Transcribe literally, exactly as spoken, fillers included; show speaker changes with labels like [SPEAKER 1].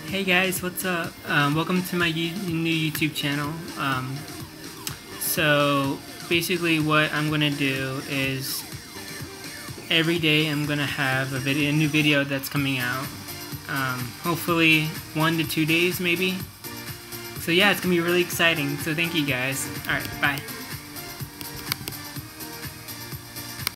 [SPEAKER 1] Hey guys, what's up? Um, welcome to my U new YouTube channel. Um, so basically what I'm gonna do is every day I'm gonna have a video, a new video that's coming out. Um, hopefully one to two days maybe. So yeah, it's gonna be really exciting. So thank you guys. Alright, bye.